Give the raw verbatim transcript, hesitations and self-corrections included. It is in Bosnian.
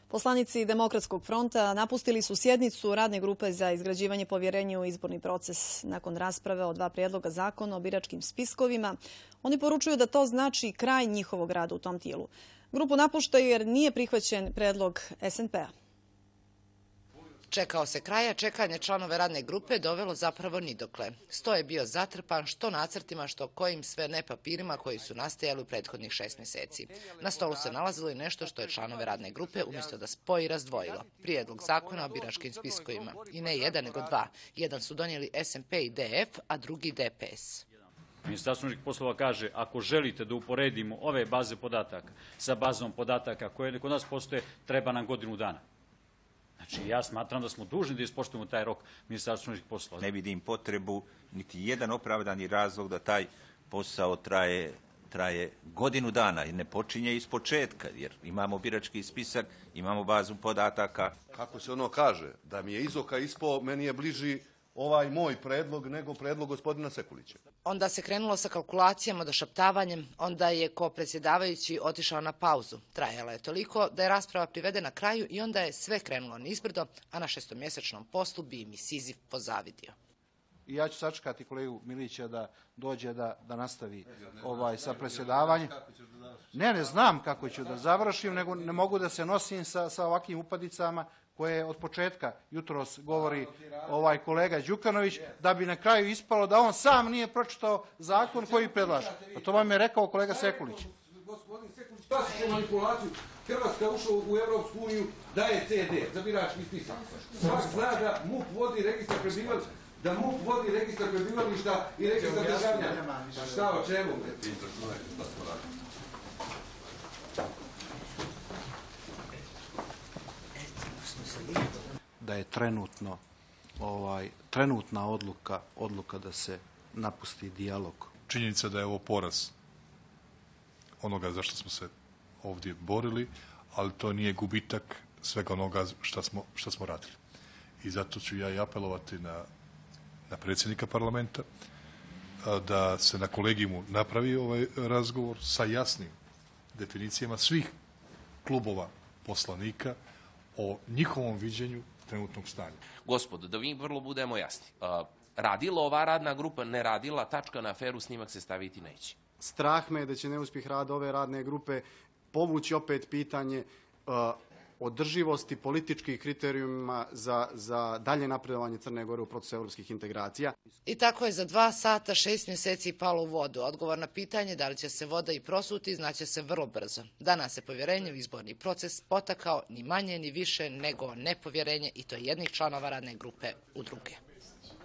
Poslanici Demokratskog fronta napustili su sjednicu radne grupe za izgrađivanje povjerenja u izborni proces. Nakon rasprave o dva prijedloga zakona o biračkim spiskovima, oni poručuju da to znači kraj njihovog rada u tom tijelu. Grupu napuštaju jer nije prihvaćen prijedlog S N P-a. Čekao se kraja, čekanje članove radne grupe dovelo zapravo ni dokle. Sto je bio zatrpan što nacrtima, što kojim sve ne papirima koji su nastajali u prethodnih šest mjeseci. Na stolu se nalazilo i nešto što je članove radne grupe umjesto da spoji razdvojilo. Prijedlog zakona o biračkim spiskovima. I ne jedan, nego dva. Jedan su donijeli S N P i D F, a drugi D P S. Ministarstvo unutarnjih poslova kaže, ako želite da uporedimo ove baze podataka sa bazom podataka koje kod nas postoje, treba nam godinu dana. Znači, ja smatram da smo dužni da ispoštujemo taj rok Ministarstva unutarnjih poslova. Ne vidim potrebu, niti jedan opravdani razlog da taj posao traje, traje godinu dana i ne počinje iz početka, jer imamo birački spisak, imamo bazu podataka. Kako se ono kaže, da mi je iz oka ispao, meni je bliži ovaj moj predlog nego predlog gospodina Sekulića. Onda se krenulo sa kalkulacijama, došaptavanjem, onda je ko predsjedavajući otišao na pauzu. Trajala je toliko da je rasprava privedena kraju i onda je sve krenulo nizbrdo, a na šestomjesečnom poslu bi mi Sizif pozavidio. I ja ću sačekati kolegu Milića da dođe da, da nastavi ovaj sa predsjedavanjem. Ne, ne znam kako ću da završim, nego ne mogu da se nosim sa, sa ovakvim upadicama koje od početka jutros govori ovaj kolega Đukanović, da bi na kraju ispalo da on sam nije pročitao zakon koji predlaže. A to vam je rekao kolega Sekulić. Gospodin Sekulić, klasičnu manipulaciju. Hrvatska ušla u Europsku uniju, daje C D za birački spisak. Svak zna da M U P vodi registar prebivališta, da M U P vodi registar prebivališta i registar državljana. Šta o čemu? Da je trenutno ovaj trenutna odluka odluka da se napusti dijalog. Činjenica da je ovo poraz onoga za što smo se ovdje borili, ali to nije gubitak svega onoga što smo, što smo radili. I zato ću ja i apelovati na, na predsjednika parlamenta da se na kolegijumu napravi ovaj razgovor sa jasnim definicijama svih klubova poslanika o njihovom viđenju trenutnog stanja. Gospodo, da mi vrlo budemo jasni. Radila ova radna grupa, ne radila, tačka na aferu, snimak se staviti neće. Strah me je da će neuspjeh rada ove radne grupe povući opet pitanje uh, održivosti političkih kriterijuma za, za dalje napredovanje Crne Gore u procesu europskih integracija. I tako je za dva sata šest mjeseci palo u vodu. Odgovor na pitanje da li će se voda i prosuti znaće se vrlo brzo. Danas se povjerenje u izborni proces potakao ni manje ni više nego nepovjerenje i to jednih članova radne grupe u druge.